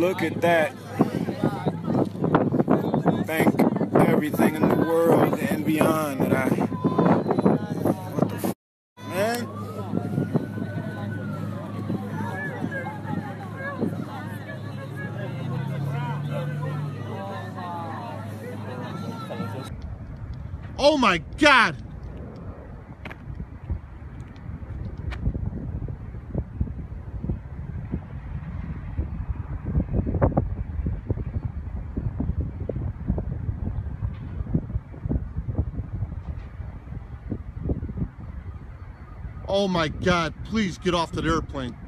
look at that. Thank everything in the world and beyond that I... What the f***, man? Oh my God! Oh my God, please get off that airplane.